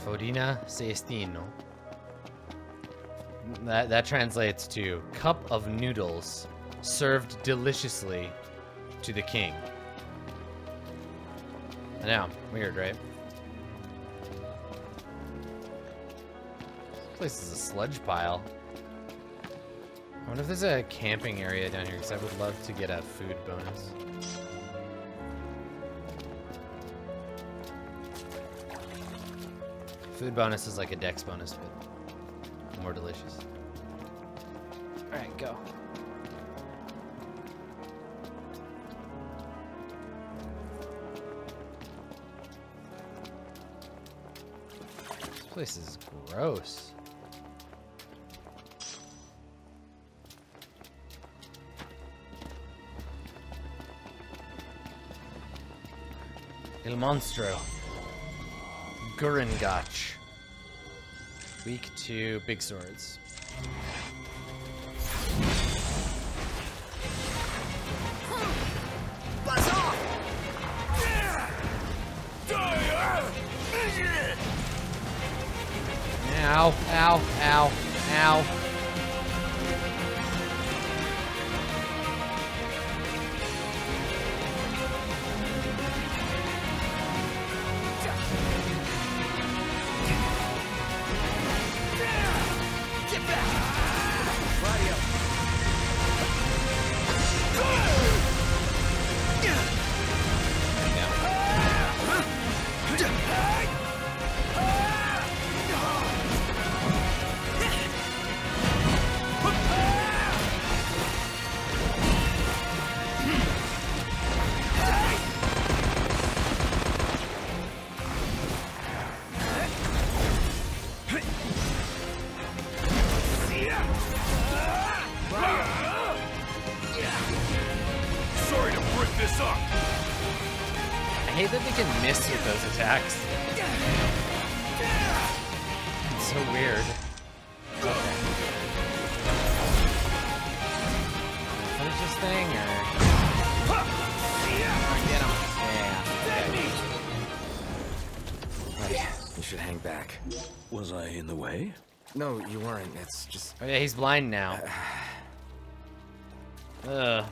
Fodina Seestino. That translates to cup of noodles served deliciously to the king. I know, weird, right? This place is a sludge pile. I wonder if there's a camping area down here, because I would love to get a food bonus. Food bonus is like a dex bonus, but more delicious. Alright, go. This place is gross. Il Monstro. Gurengach. Weak to big swords. Buzz off! Ow, ow, ow, ow. I hate that they can miss with those attacks. It's so weird. Finish this thing, or get him? Yeah. Hey, you should hang back. Was I in the way? No, you weren't. It's just... Oh yeah, he's blind now. Ugh.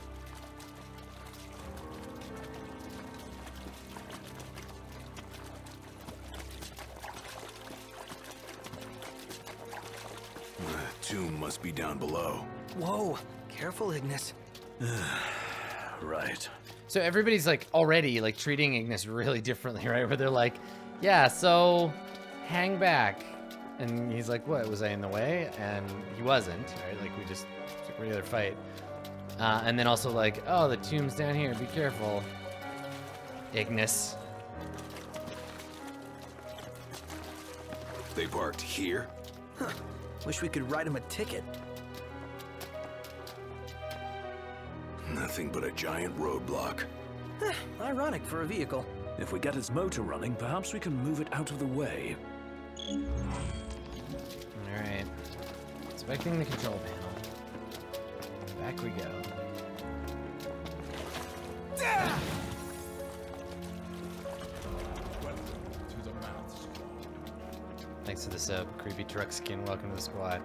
Tomb must be down below. Whoa, careful, Ignis. Right. So everybody's like already like treating Ignis really differently, right? Where they're like, yeah, so hang back. And he's like, what, was I in the way? And he wasn't, right? Like we just took a regular fight. And then also like, oh, the tomb's down here, be careful. Ignis. They parked here? Huh. Wish we could write him a ticket. Nothing but a giant roadblock. Ironic for a vehicle. If we get its motor running, perhaps we can move it out of the way. Alright. Inspecting the control panel. Back we go. Thanks for the sub, creepy truck skin. Welcome to the squad.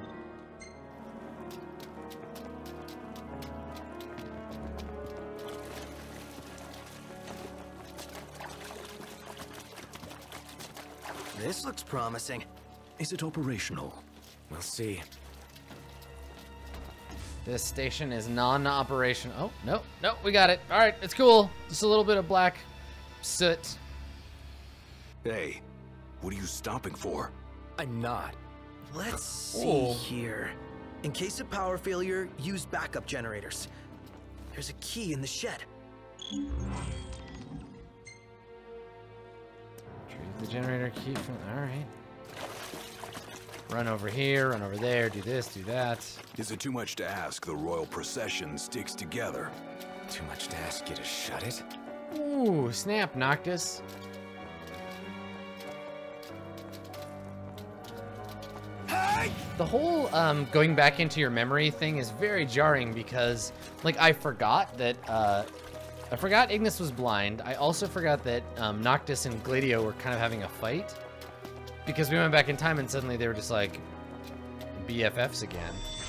This looks promising. Is it operational? We'll see. This station is non-operational. Oh, no, no, we got it. All right, it's cool. Just a little bit of black soot. Hey, what are you stopping for? I'm not. Let's see here. In case of power failure, use backup generators. There's a key in the shed. Retrieve the generator key from... All right. Run over here, run over there, do this, do that. Is it too much to ask the royal procession sticks together? Too much to ask you to shut it? Ooh, snap, Noctis. The whole going back into your memory thing is very jarring because, like, I forgot that, Ignis was blind. I also forgot that Noctis and Gladio were kind of having a fight. because we went back in time and suddenly they were just like BFFs again.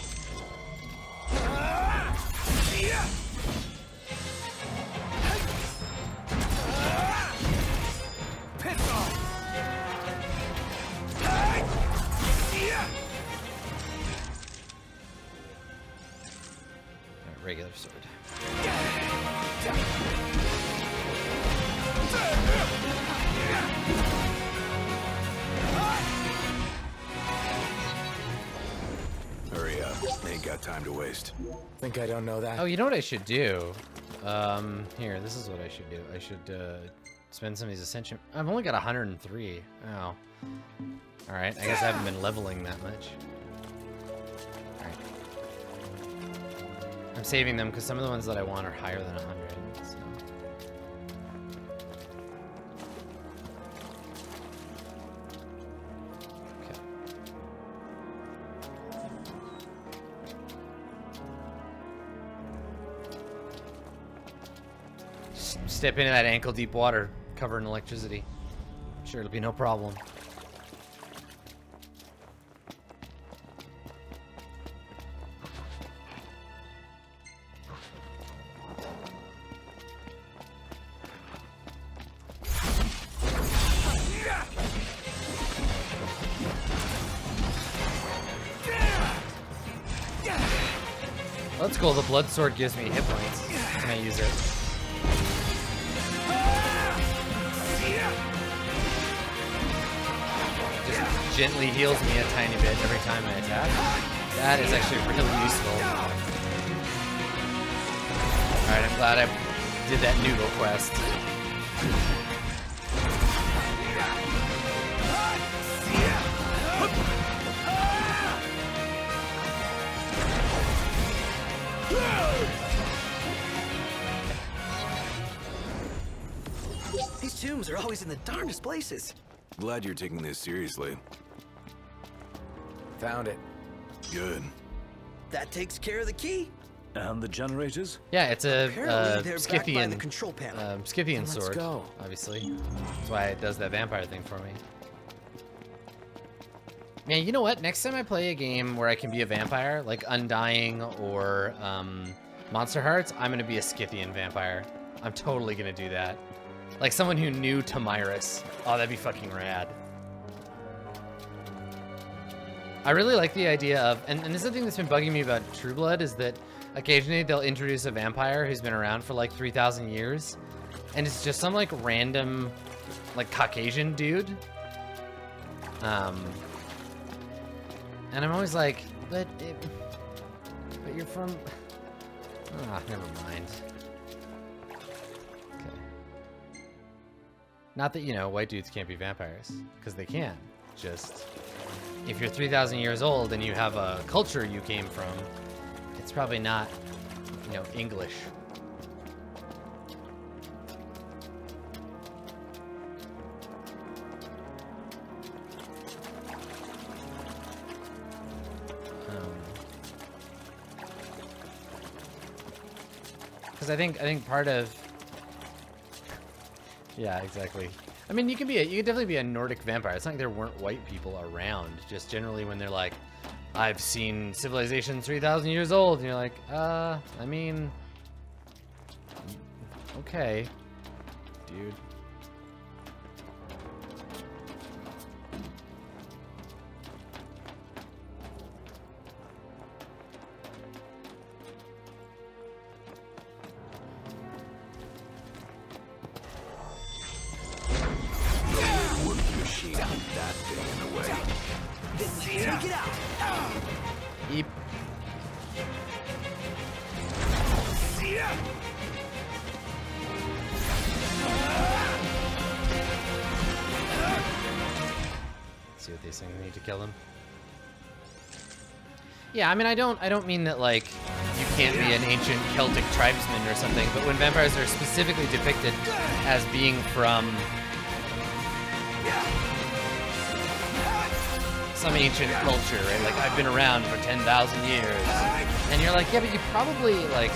Regular sword. Hurry up. Ain't got time to waste. Think I don't know that? Oh, you know what I should do? Here, this is what I should do. I should spend some of these ascension. I've only got 103. Oh. Alright, I guess I haven't been leveling that much. Alright. I'm saving them because some of the ones that I want are higher than 100. So. Okay. Step into that ankle-deep water covered in electricity. Sure, it'll be no problem. That's cool. The blood sword gives me hit points. Can I use it? Just gently heals me a tiny bit every time I attack. That is actually really useful. Alright, I'm glad I did that Noodle quest. These tombs are always in the darndest places. Glad you're taking this seriously. Found it. Good. That takes care of the key. And the generators? Yeah, it's a Apparently they're backed by the Scythian, control panel. Scythian sword, go. obviously. That's why it does that vampire thing for me. Man, you know what? Next time I play a game where I can be a vampire, like Undying or Monster Hearts, I'm gonna be a Scythian vampire. I'm totally gonna do that. Like someone who knew Tamiris. Oh, that'd be fucking rad. I really like the idea of, and this is the thing that's been bugging me about True Blood, is that occasionally they'll introduce a vampire who's been around for like 3,000 years, and it's just some like random, like Caucasian dude. And I'm always like, but you're from, never mind. Okay. Not that, you know, white dudes can't be vampires, because they can. Just, if you're 3,000 years old and you have a culture you came from, it's probably not, you know, English. Because I think part of, yeah, exactly. I mean, you could definitely be a Nordic vampire. It's not like there weren't white people around. Just generally when they're like, I've seen civilization 3,000 years old, and you're like, I mean, okay, dude. Eep. See what these things need to kill him. Yeah, I mean, I don't mean that like you can't be an ancient Celtic tribesman or something, but when vampires are specifically depicted as being from some ancient culture, right? Like, I've been around for 10,000 years. And you're like, yeah, but you probably, like,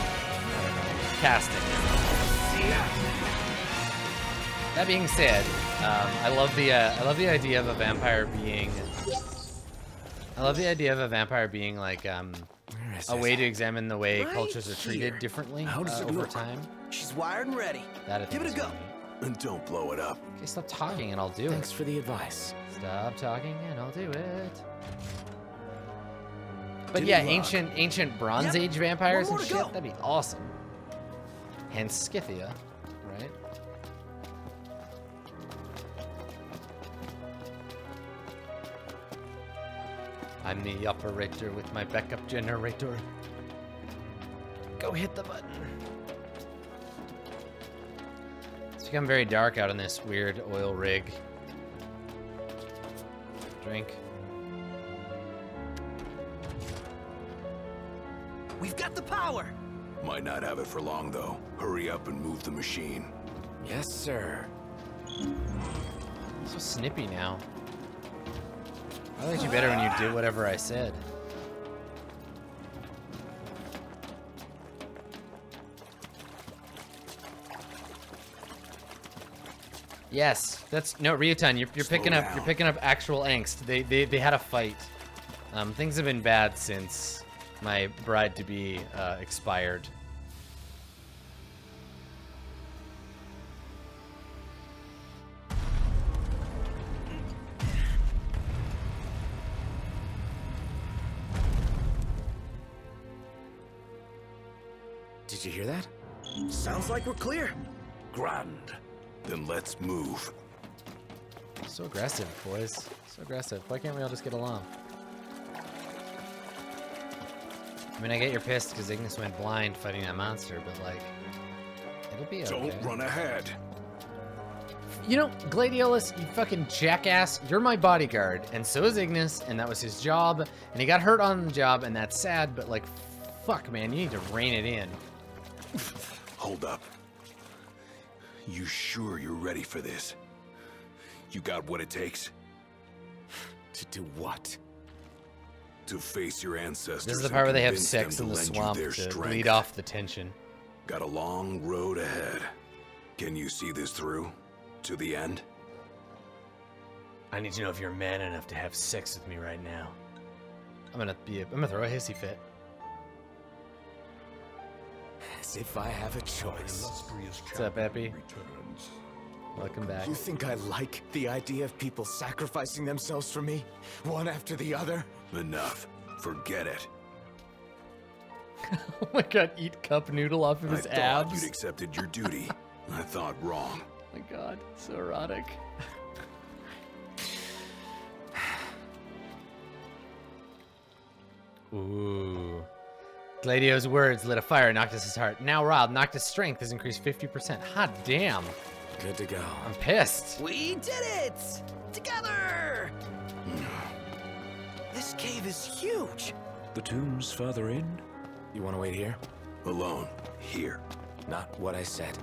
cast it. That being said, I love the idea of a vampire being. I love the idea of a vampire being like a way to examine the way cultures are treated differently over time. She's wired and ready. Give it a go. And don't blow it up. Okay, stop talking and I'll do it. Thanks for the advice. Stop talking and I'll do it. But yeah, ancient Bronze Age vampires and shit, that'd be awesome. Hence Scythia, right? I'm the operator with my backup generator. Go hit the button. It's become very dark out in this weird oil rig. Drink. We've got the power! Might not have it for long, though. Hurry up and move the machine. Yes, sir. So snippy now. I liked you better when you did whatever I said. Yes, that's no Ryutan. You're picking up. You're picking up actual angst. They had a fight. Things have been bad since my bride-to-be expired. Did you hear that? Sounds like we're clear. Grand. Then let's move. So aggressive, boys. So aggressive. Why can't we all just get along? I mean, I get you're pissed because Ignis went blind fighting that monster, but like, it'll be okay. Don't run ahead. You know, Gladiolus, you fucking jackass, you're my bodyguard, and so is Ignis, and that was his job, and he got hurt on the job, and that's sad, but like, fuck, man, you need to rein it in. Hold up. You sure you're ready for this? You got what it takes? To do what? To face your ancestors. This is the part where they have convince sex them in the lend you swamp their to strength. lead off the tension. Got a long road ahead. Can you see this through? To the end? I need to know if you're man enough to have sex with me right now. I'm gonna throw a hissy fit. As if I have a choice. What's up, Epi? Welcome back. You think I like the idea of people sacrificing themselves for me? One after the other? Enough. Forget it. Oh my god, eat cup noodle off of his I thought abs. you'd accepted your duty. I thought wrong. Oh my god, so erotic. Ooh. Gladio's words lit a fire in Noctis' heart. Now riled, Noctis' strength has increased 50%. Hot damn. Good to go. I'm pissed. We did it! Together! This cave is huge. The tomb's further in? You want to wait here? Alone. Here. Not what I said.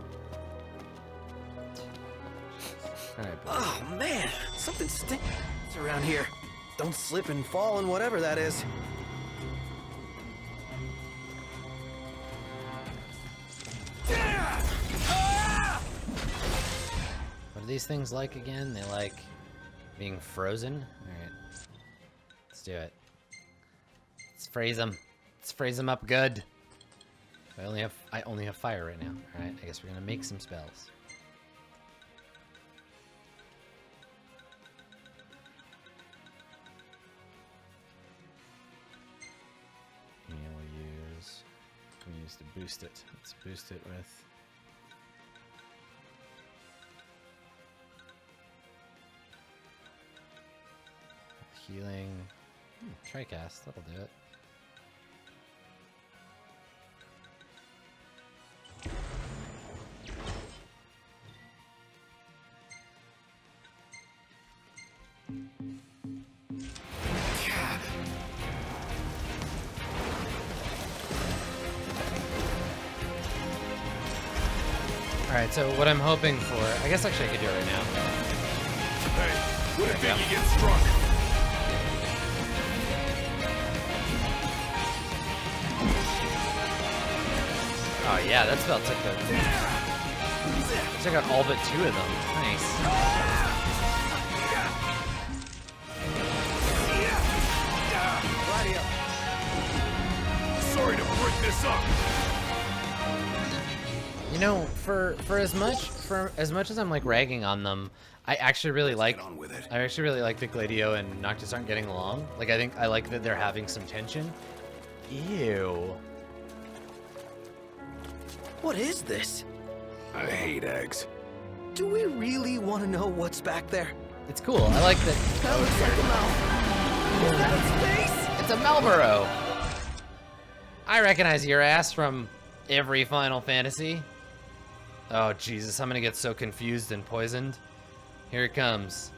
Alright, boy. Oh man, something stinks around here. Don't slip and fall and whatever that is. What are these things like again? They like being frozen? Alright. Let's do it. Let's freeze them. Let's freeze them up good. I only have fire right now. Alright, I guess we're gonna make some spells. And we'll use to boost it. Let's boost it with healing. Tricast, that'll do it. Alright, so what I'm hoping for, I guess actually I could do it right now. Hey, what if Biggie gets struck? Oh yeah, that spell took out all but 2 of them. Nice. sorry to break this up. You know, for as much as I'm like ragging on them, I actually really like that Gladio and Noctis aren't getting along. Like I like that they're having some tension. Ew. What is this? I hate eggs. Do we really want to know what's back there? It's cool. I like that. That looks like a mouth. Is that its face? It's a Malboro. I recognize your ass from every Final Fantasy. Oh Jesus, I'm gonna get so confused and poisoned. Here it comes.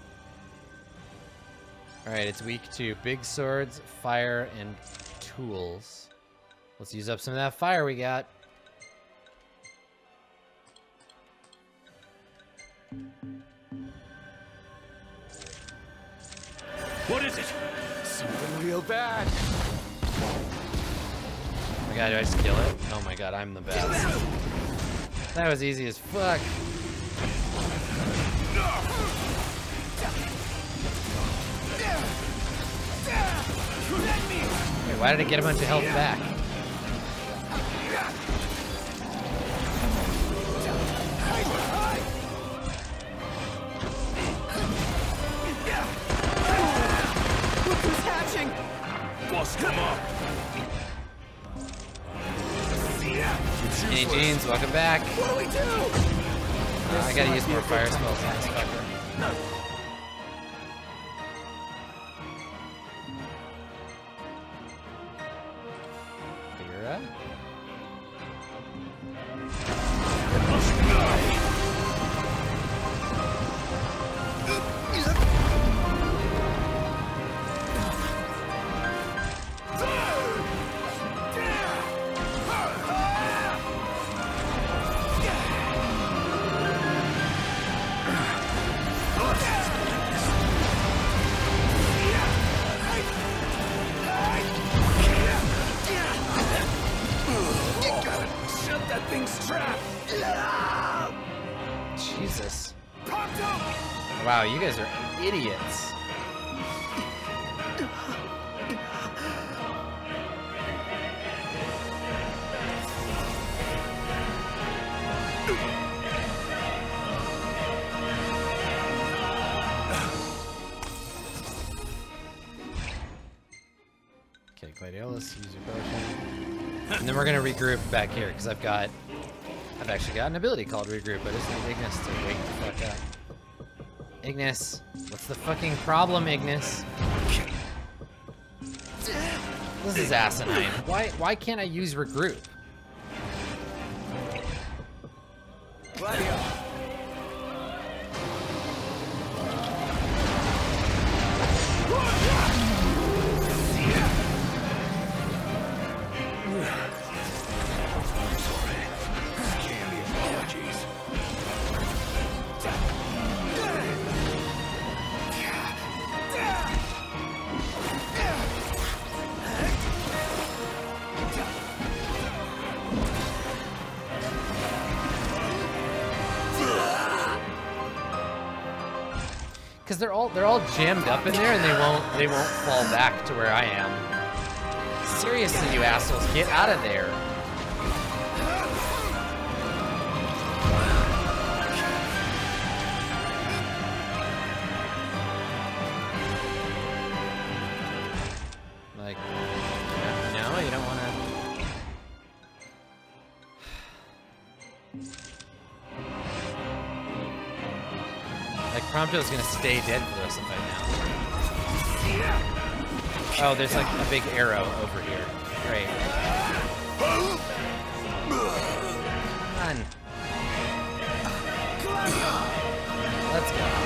All right, it's weak to big swords, fire, and tools. Let's use up some of that fire we got. What is it? Something real bad. Oh my god, do I just kill it? Oh my god, I'm the best. That was easy as fuck. Wait, why did it get a bunch of health back? Look who's hatching! Bust him up. Skinny Jeans, welcome back. What do we do? I gotta use more fire spells on this fucker. Figura? Jesus. Wow, you guys are idiots. Okay, Gladiolus, use your potion. And then we're gonna regroup back here, because I've actually got an ability called regroup, but it's not Ignis to wake the fuck up. Ignis, what's the fucking problem, Ignis? This is asinine. Why can't I use regroup? Gladio. Because they're all jammed up in there and they won't fall back to where I am. Seriously, you assholes, get out of there. Like, no, you don't want to. Like, Prompto's gonna stay dead for the rest of the fight now. Oh, there's like a big arrow over here. Great. Come on. Let's go.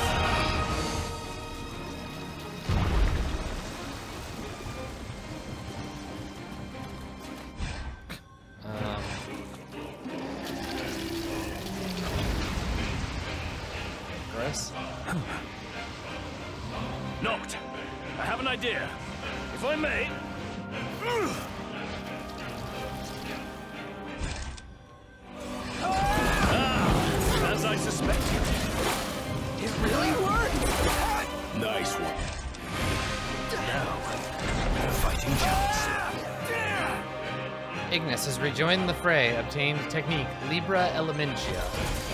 Noct, I have an idea. If I may. As I suspected. It really worked! Nice one. Now, a fighting chance. Ignis has rejoined the fray, obtained technique Libra Elementia.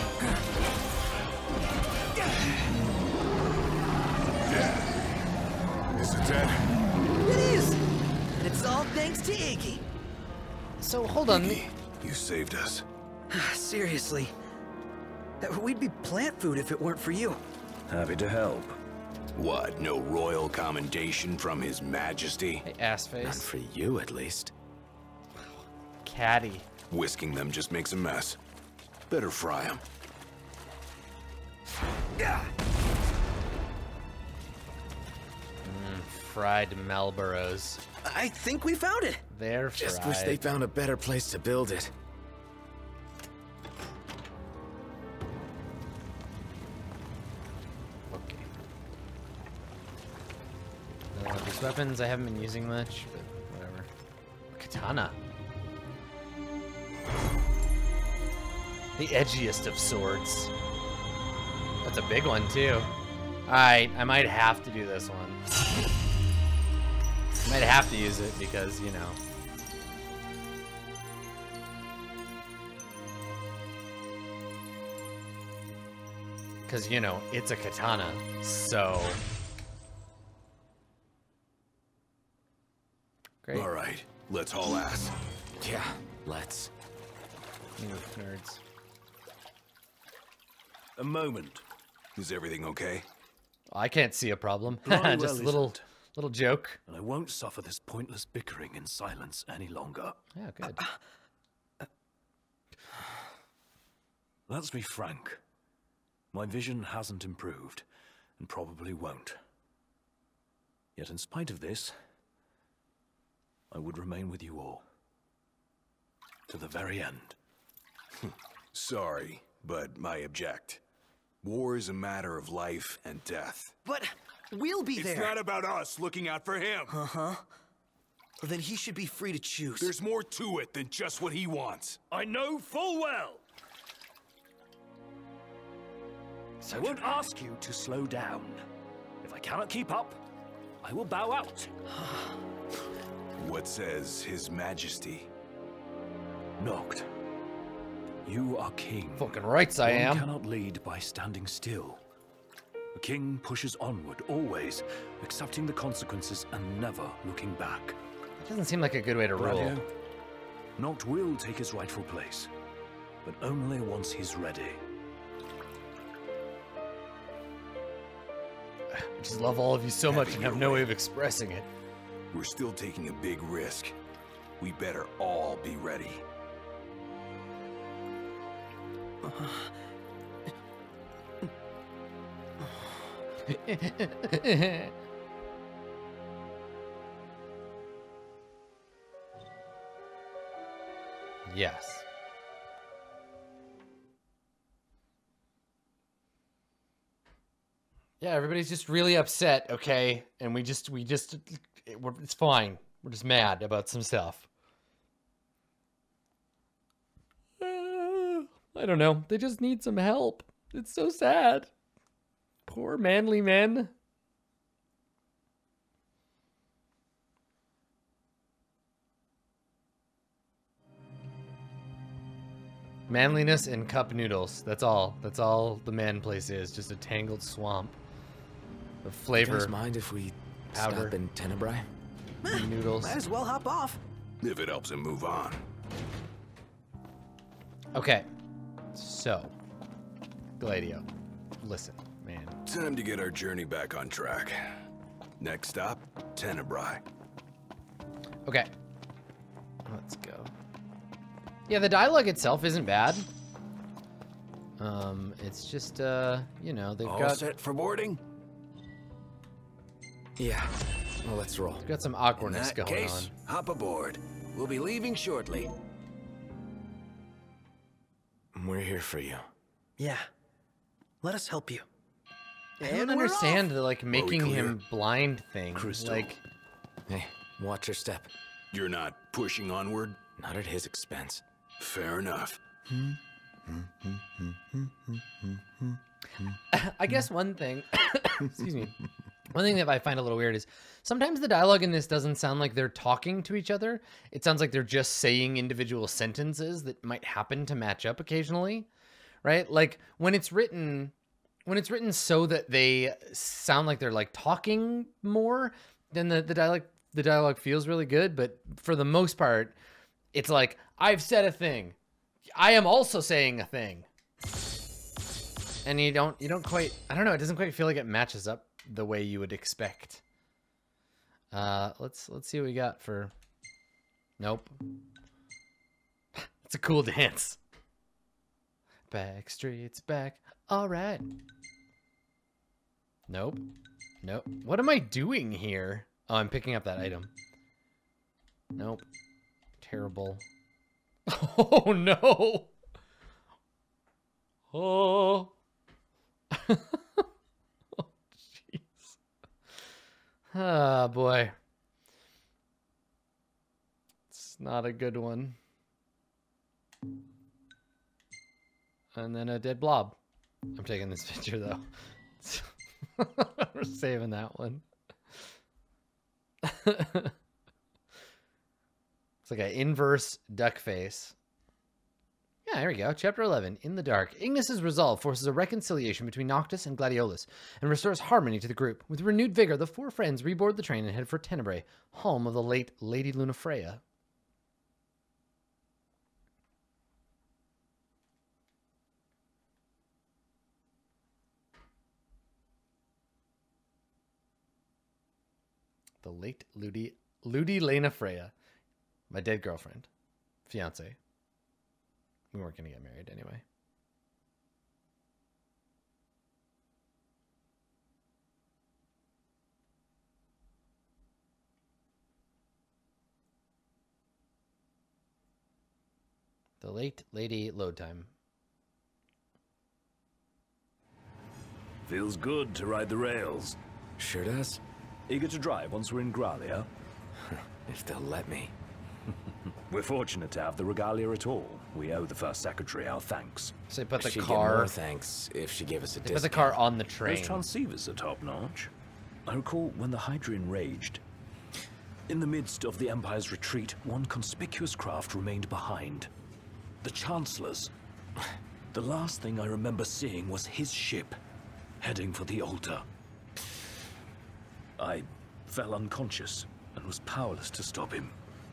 Is it dead? It is! And it's all thanks to Iggy. So, hold on. Iggy, you saved us. Seriously. We'd be plant food if it weren't for you. Happy to help. What, no royal commendation from His Majesty? Hey, ass Not face. for you, at least. Caddy. Whisking them just makes a mess. Better fry them. Yeah. Fried Marlboros. I think we found it. They're fried. Just wish they found a better place to build it. Okay. These weapons I haven't been using much, but whatever. Katana. The edgiest of swords. That's a big one, too. Alright, I might have to do this one. I might have to use it because, you know. Because, you know, it's a katana, so. Great. All right, let's haul ass. Yeah, let's. Nerds. A moment. Is everything okay? I can't see a problem. Bloody Just well a little, isn't. little joke. And I won't suffer this pointless bickering in silence any longer. Yeah, good. Let's be frank. My vision hasn't improved, and probably won't. Yet in spite of this, I would remain with you all. To the very end. Sorry, but I object. War is a matter of life and death. But we'll be It's there. not about us looking out for him. Well, then he should be free to choose. There's more to it than just what he wants. I know full well! I won't ask you to slow down. If I cannot keep up, I will bow out. What says His Majesty? Noct, you are king. Fucking rights I One am. cannot lead by standing still. A king pushes onward, always, accepting the consequences and never looking back. Doesn't seem like a good way to rule. Bradio, Noct will take his rightful place, but only once he's ready. I just love all of you so much and have no way of expressing it. We're still taking a big risk. We better all be ready. Yes. Yeah, everybody's just really upset, okay? And it's fine. We're just mad about some stuff. I don't know. They just need some help. It's so sad. Poor manly men. Manliness and cup noodles. That's all. That's all the man place is. Just a tangled swamp of You flavor. guys mind if we powder. stop in Tenebrae? Noodles. Might as well hop off. If it helps him move on. Okay. So, Gladio, listen, man. Time to get our journey back on track. Next stop, Tenebrae. Okay. Let's go. Yeah, the dialogue itself isn't bad. It's just, you know, they've All got set for boarding? Yeah. Well, let's roll. got some In awkwardness that going case, on. hop aboard. We'll be leaving shortly. We're here for you. Yeah. Let us help you. I don't understand the like making clear? him blind thing. Crystal. Like, Hey, watch your step. You're not pushing onward? Not at his expense. Fair enough. I guess one thing, excuse me, One thing that I find a little weird is sometimes the dialogue in this doesn't sound like they're talking to each other. It sounds like they're just saying individual sentences that might happen to match up occasionally, right? Like when it's written so that they sound like they're like talking more, then the dialogue feels really good. But for the most part, it's like, I've said a thing. I am also saying a thing. And you don't quite, I don't know, it doesn't quite feel like it matches up the way you would expect. Let's see what we got for, nope. It's a cool dance. Back streets back, all right. Nope, nope. What am I doing here? Oh, I'm picking up that item. Nope, terrible. Oh no. Oh. Oh, jeez. Ah, boy. It's not a good one. And then a dead blob. I'm taking this picture, though. We're saving that one. It's like an inverse duck face. Yeah, here we go. Chapter 11, In the Dark. Ignis's resolve forces a reconciliation between Noctis and Gladiolus and restores harmony to the group. With renewed vigor, the four friends reboard the train and head for Tenebrae, home of the late Lady Lunafreya. The late Ludi Lunafreya, my dead girlfriend, fiance. We weren't going to get married anyway. The late lady load time. Feels good to ride the rails. Sure does. Eager to drive once we're in Gralia? If they'll let me. We're fortunate to have the regalia at all. We owe the first secretary our thanks. So they put the She'd get car. more thanks if she gave us a They put discount. the car on the Those train. transceivers are top-notch. I recall when the Hydrian raged. In the midst of the Empire's retreat, one conspicuous craft remained behind. The Chancellor's. The last thing I remember seeing was his ship, heading for the altar. I fell unconscious and was powerless to stop him.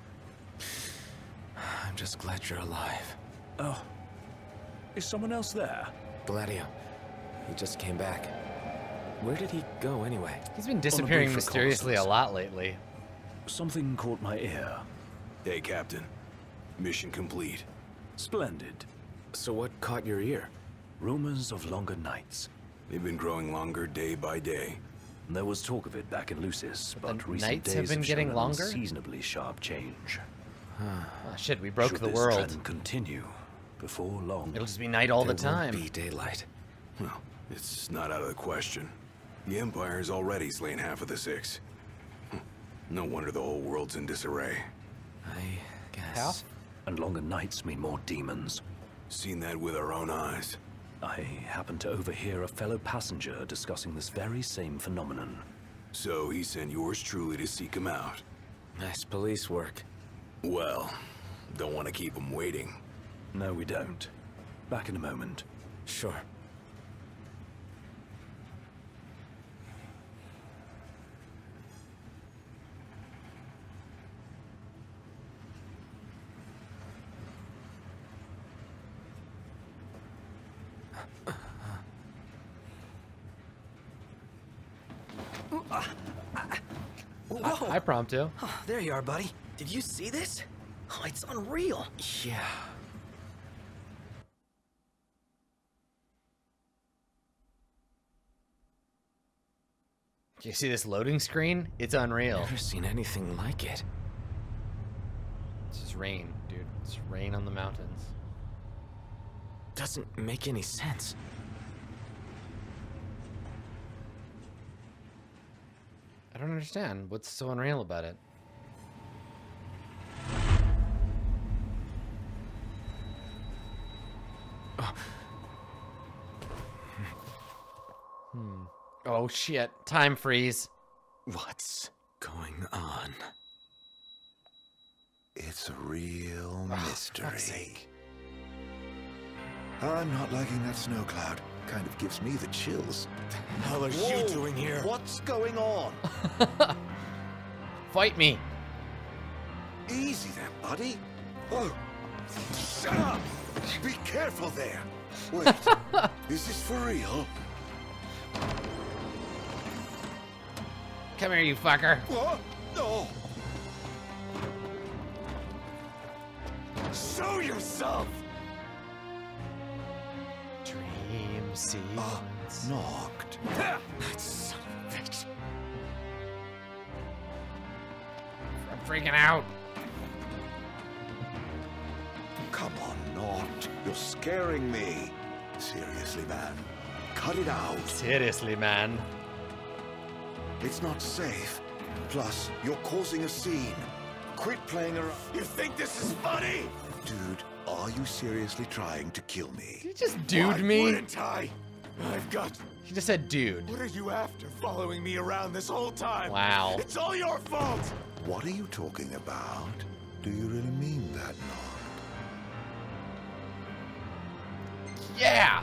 I'm just glad you're alive. Oh, is someone else there? Gladio. He just came back. Where did he go anyway? He's been disappearing brief mysteriously a reconnaissance. lot lately. Something caught my ear. Hey, Captain. Mission complete. Splendid. So what caught your ear? Rumors of longer nights. They've been growing longer day by day. There was talk of it back in Lucis, but the recent nights days have been shown getting an longer? unseasonably sharp change. Oh, shit, we broke Should the this world. trend continue, before long, It'll just be night all the There won't time. be daylight. Well, it's not out of the question. The Empire's already slain half of the Six. No wonder the whole world's in disarray. I guess. Half? and longer nights mean more demons. Seen that with our own eyes. I happened to overhear a fellow passenger discussing this very same phenomenon. So he sent yours truly to seek him out. Nice police work. Well, don't want to keep him waiting. No, we don't. Back in a moment. Sure. Hi, Prompto. Oh, there you are, buddy. Did you see this? Oh, it's unreal. Yeah. Do you see this loading screen? It's unreal. Never seen anything like it. It's just rain, dude. It's rain on the mountains. Doesn't make any sense. I don't understand. What's so unreal about it? Oh shit, time freeze. What's going on? It's a real Fuck's mystery. sake. I'm not liking that snow cloud. Kind of gives me the chills. The hell are you doing here? What's going on? Fight me. Easy there, buddy. Oh, shut up! Be careful there. Wait, is this for real? Come here, you fucker. What? No. Show yourself! Dream sequence. Knocked. That son of a bitch. I'm freaking out. Come on, Noct. You're scaring me. Seriously, man. Cut it out. Seriously, man. It's not safe. Plus, you're causing a scene. Quit playing around. You think this is funny? Dude, are you seriously trying to kill me? Did you just dude Why me? wouldn't I? I've got... He just said dude. What are you after, following me around this whole time? Wow. It's all your fault! What are you talking about? Do you really mean that, Noct? Yeah.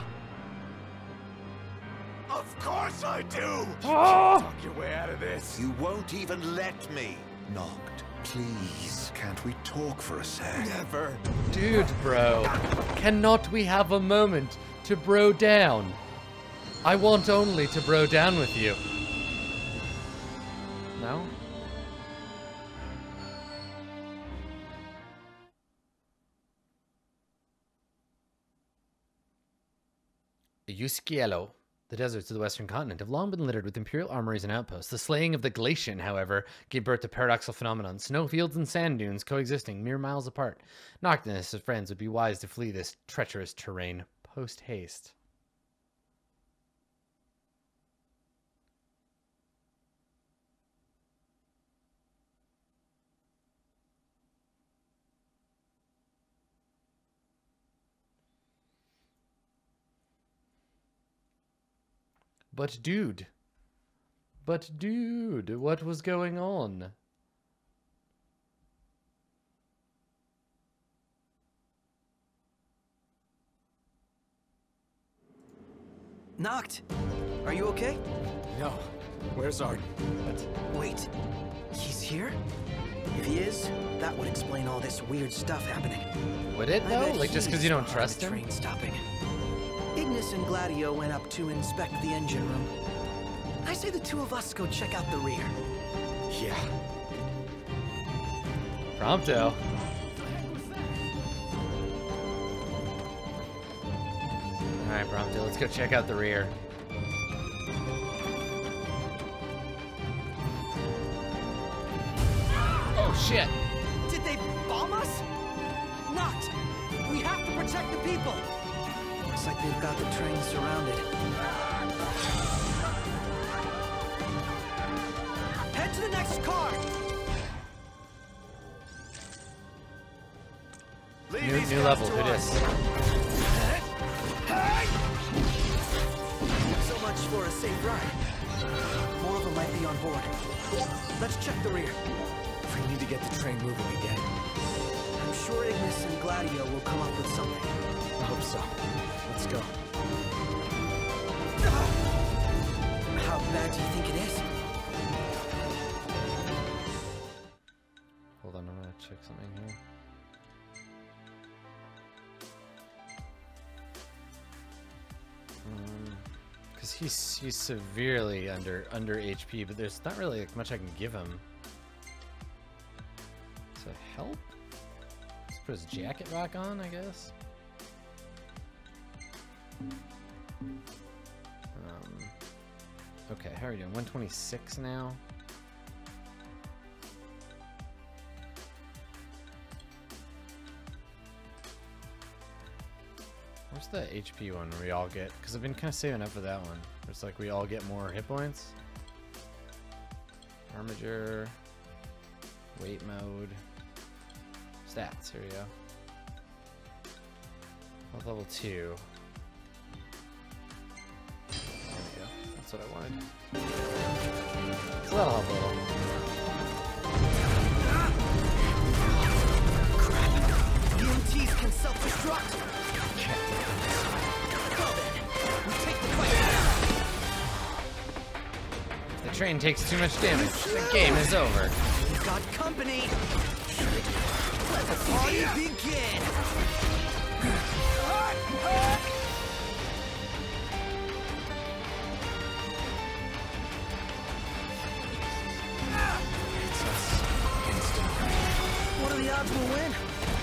Of course I do! You Oh! can't talk your way out of this. You won't even let me. Noct, please, can't we talk for a sec? Never. Dude, bro. Cannot we have a moment to bro down? I want only to bro down with you. No? Cielum. The deserts of the western continent have long been littered with imperial armories and outposts. The slaying of the Glacian, however, gave birth to paradoxical phenomenon. Snowfields and sand dunes coexisting mere miles apart. Noctis and his friends would be wise to flee this treacherous terrain post-haste. But dude, what was going on? Noct, are you okay? No. Where's Arden? Wait, he's here? If he is, that would explain all this weird stuff happening. Would it I though? bet Like just because he's you don't behind trust the him? train stopping. Ignis and Gladio went up to inspect the engine room. I say the two of us go check out the rear. Yeah. Prompto. Alright, Prompto, let's go check out the rear. Oh shit! Did they bomb us? Noct! We have to protect the people! Looks like they've got the train surrounded. Head to the next car! New level, who dis? So much for a safe ride. More of them might be on board. Let's check the rear. We need to get the train moving again. I'm sure Ignis and Gladio will come up with something. I hope so. Let's go. How bad do you think it is? Hold on, I'm gonna check something here. Because he's severely under HP, but there's not really like, much I can give him. So help? Let's put his jacket back on, I guess. Okay, how are you doing? 126 now. Where's the HP one where we all get? Because I've been kind of saving up for that one. It's like we all get more hit points. Armature. Weight mode. Stats, here we go. Health level 2. There we go. That's That's what I wanted. So that'll help a little. Crap. EMTs can self-destruct. Well then, we take the fight now. If the train takes too much damage, the game is over. We've got company. Let the party begin. What are the odds we'll win?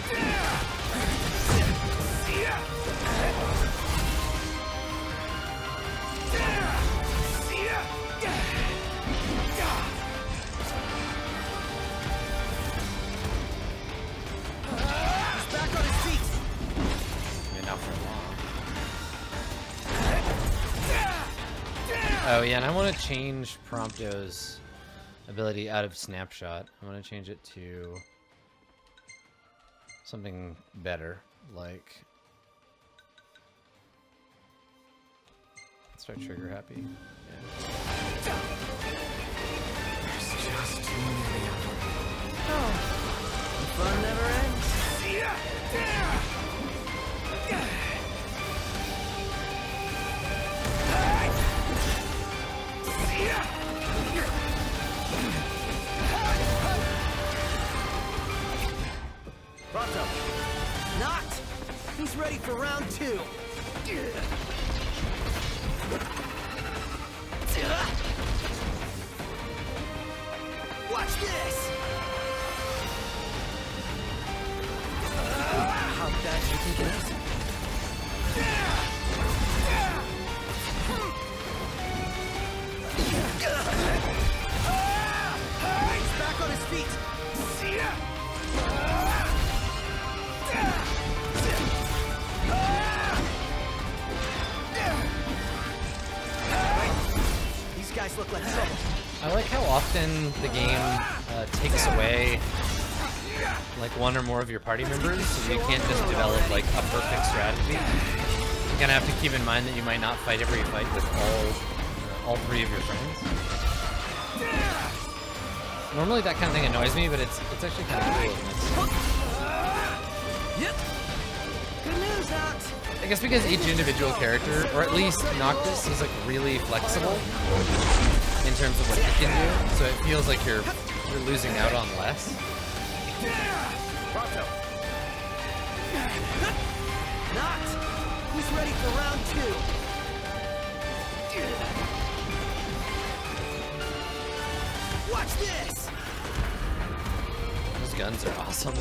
He's back on his feet. I mean, not for long. Oh yeah, and I want to change Prompto's ability out of snapshot. I want to change it to something better, like let's try trigger happy. Yeah. There's just too many of them. Oh, the fun never ends. Pronto. Not. He's ready for round 2. Watch this. How bad do you think it is? He's back on his feet. These guys look like trouble. I like how often the game takes away like one or more of your party members, so you can't just develop like a perfect strategy. You kind of have to keep in mind that you might not fight every fight with all 3 of your friends. Normally that kind of thing annoys me, but it's actually kind of cool. Yep. Good news, Noct. I guess because each individual character, or at least Noctis, is like really flexible in terms of what he can do, so it feels like you're losing out on less. Pronto. Noct. Who's ready for round 2? Watch this. Those guns are awesome.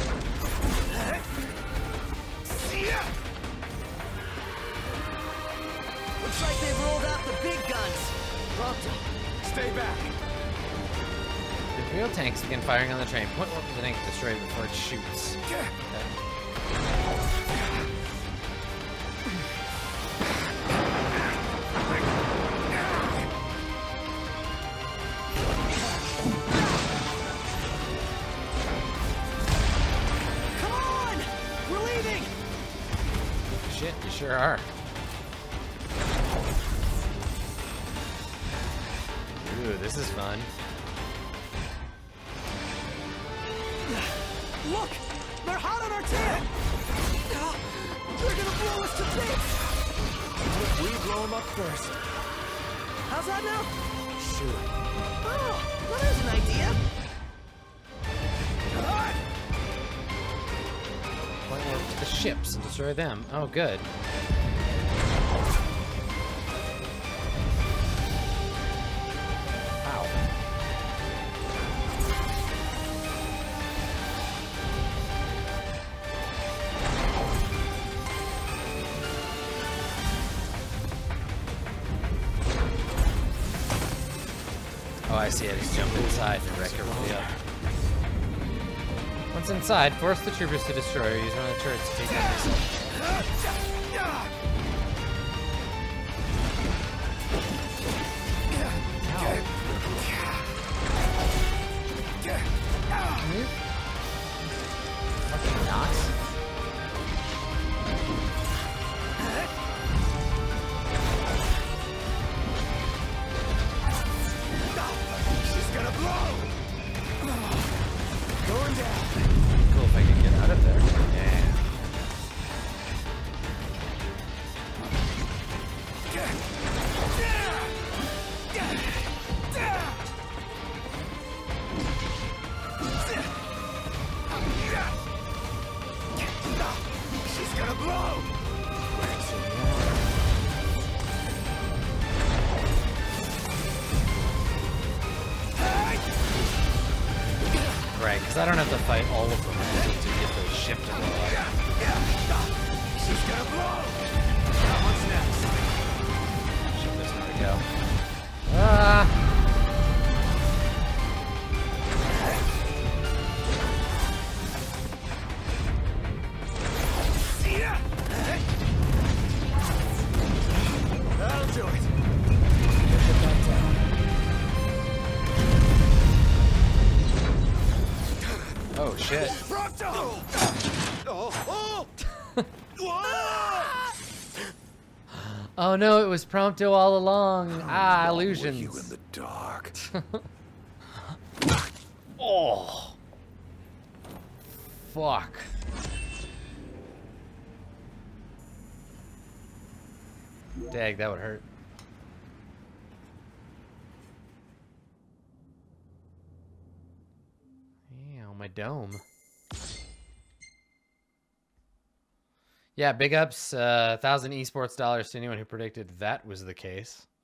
Looks like they've rolled out the big guns. Pronto, stay back. The Imperial tanks begin firing on the train. Point one for the tank to destroy it before it shoots. Okay. Come on! We're leaving! Shit, you sure are. Ooh, this is fun. Look! They're hot on our tail! They're gonna blow us to bits! We blow them up first. How's that now? Sure. Oh, well, there's an idea. Point one to the ships and destroy them. Oh, good. Ow. Oh, I see it. He's jumping inside and wreck everybody up. Once inside, force the troopers to destroy or use one of the turrets to take down yourself. Can you fucking not? blow! Right, because I don't have to fight all of them to get those shift to go up. She's gonna blow! What's next? Shit, there's nowhere to go. Ah! That'll do it. Get that down. Oh shit. Oh no, it was Prompto all along. Ah, illusions. You in the dark. Oh. Fuck. Dag, that would hurt. Yeah, on my dome. Yeah, big ups, 1,000 esports dollars to anyone who predicted that was the case.